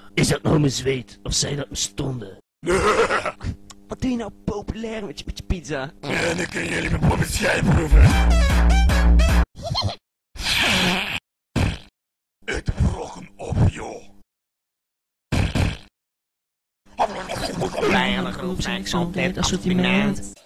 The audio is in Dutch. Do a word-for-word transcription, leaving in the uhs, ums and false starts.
Is dat nou mijn zweet? Of zijn dat mijn stonden? Wat doe je nou populair met je, met je pizza? En dan kunnen jullie mijn poppen schijf proeven. Eet de brokken op, joh. Bij een groep zijn gezondheid assortiment.